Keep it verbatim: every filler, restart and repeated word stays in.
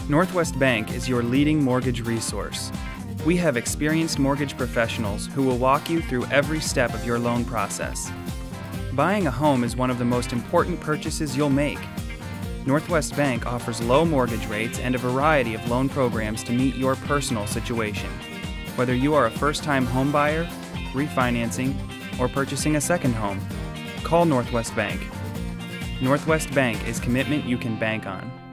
Northwest Bank is your leading mortgage resource. We have experienced mortgage professionals who will walk you through every step of your loan process. Buying a home is one of the most important purchases you'll make. Northwest Bank offers low mortgage rates and a variety of loan programs to meet your personal situation. Whether you are a first-time home buyer, refinancing, or purchasing a second home, call Northwest Bank. Northwest Bank is commitment you can bank on.